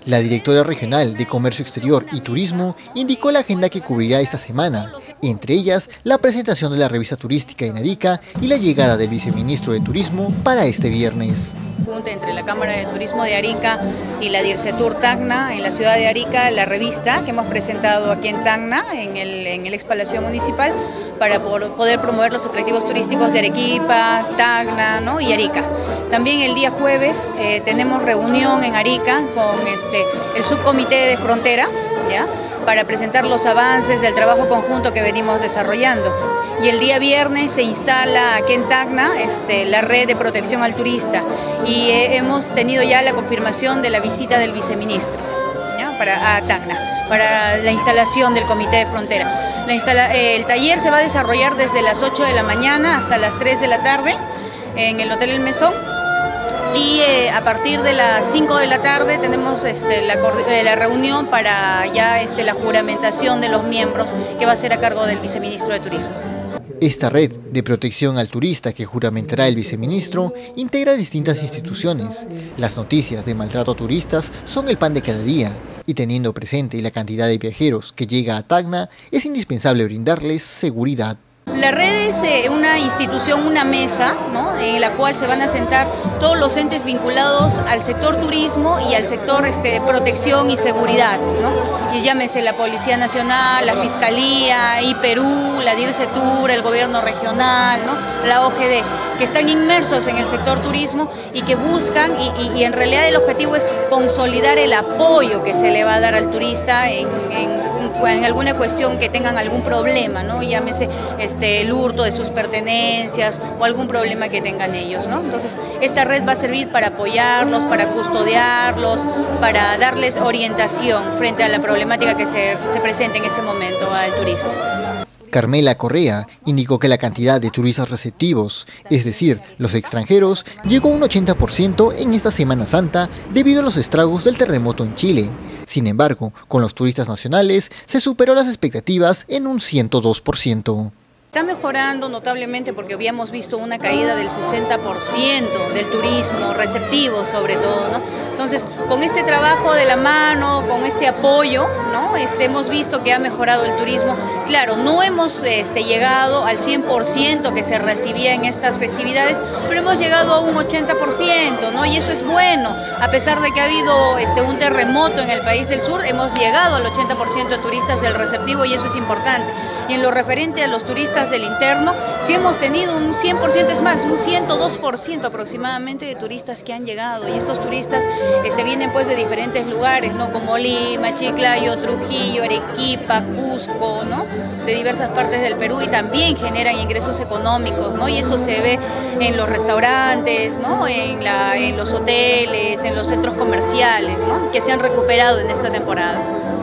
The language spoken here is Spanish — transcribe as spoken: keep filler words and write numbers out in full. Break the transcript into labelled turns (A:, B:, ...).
A: La directora regional de Comercio Exterior y Turismo indicó la agenda que cubrirá esta semana, entre ellas la presentación de la revista turística en Arica y la llegada del viceministro de Turismo para este viernes.
B: Junta entre la Cámara de Turismo de Arica y la DIRCETUR Tacna en la ciudad de Arica, la revista que hemos presentado aquí en Tacna, en el, en el ex Palacio Municipal, para poder promover los atractivos turísticos de Arequipa, Tacna, ¿no? y Arica. También el día jueves eh, tenemos reunión en Arica con este, el subcomité de frontera, ¿ya? para presentar los avances del trabajo conjunto que venimos desarrollando. Y el día viernes se instala aquí en Tacna este, la red de protección al turista y eh, hemos tenido ya la confirmación de la visita del viceministro, ¿ya? para a Tacna, para la instalación del comité de frontera. La instala, eh, el taller se va a desarrollar desde las ocho de la mañana hasta las tres de la tarde en el Hotel El Mesón. Y eh, a partir de las cinco de la tarde tenemos este, la, eh, la reunión para ya este, la juramentación de los miembros que va a ser a cargo del viceministro de Turismo.
A: Esta red de protección al turista que juramentará el viceministro integra distintas instituciones. Las noticias de maltrato a turistas son el pan de cada día y teniendo presente la cantidad de viajeros que llega a Tacna, es indispensable brindarles seguridad.
B: La red es eh, una institución, una mesa, ¿no? en la cual se van a sentar todos los entes vinculados al sector turismo y al sector este, de protección y seguridad, ¿no? y llámese la Policía Nacional, la Fiscalía, I Perú, la DIRCETUR, el gobierno regional, ¿no? la O G D, que están inmersos en el sector turismo y que buscan, y, y, y en realidad el objetivo es consolidar el apoyo que se le va a dar al turista en, en en alguna cuestión que tengan algún problema, ¿no? llámese este, el hurto de sus pertenencias o algún problema que tengan ellos, ¿no? Entonces, esta red va a servir para apoyarlos, para custodiarlos, para darles orientación frente a la problemática que se, se presenta en ese momento al turista.
A: Carmela Correa indicó que la cantidad de turistas receptivos, es decir, los extranjeros, llegó a un ochenta por ciento en esta Semana Santa debido a los estragos del terremoto en Chile. Sin embargo, con los turistas nacionales se superó las expectativas en un ciento dos por ciento.
B: Está mejorando notablemente porque habíamos visto una caída del sesenta por ciento del turismo receptivo sobre todo, ¿no? Entonces, con este trabajo de la mano, con este apoyo, ¿no? este, hemos visto que ha mejorado el turismo. Claro, no hemos este, llegado al cien por ciento que se recibía en estas festividades, pero hemos llegado a un ochenta por ciento, ¿no? y eso es bueno. A pesar de que ha habido este, un terremoto en el país del sur, hemos llegado al ochenta por ciento de turistas del receptivo y eso es importante. Y en lo referente a los turistas del interno, sí hemos tenido un cien por ciento, es más, un ciento dos por ciento aproximadamente de turistas que han llegado. Y estos turistas este, vienen pues de diferentes lugares, ¿no? como Lima, Chiclayo, Trujillo, Arequipa, Cusco, ¿no? de diversas partes del Perú y también generan ingresos económicos, ¿no? y eso se ve en los restaurantes, ¿no? en, la, en los hoteles, en los centros comerciales, ¿no? que se han recuperado en esta temporada.